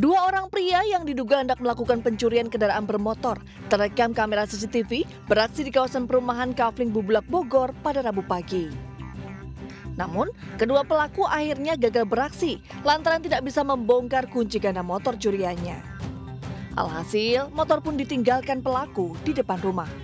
Dua orang pria yang diduga hendak melakukan pencurian kendaraan bermotor terekam kamera CCTV beraksi di kawasan perumahan Kafling Bubulak Bogor pada Rabu pagi. Namun, kedua pelaku akhirnya gagal beraksi lantaran tidak bisa membongkar kunci ganda motor curiannya. Alhasil, motor pun ditinggalkan pelaku di depan rumah.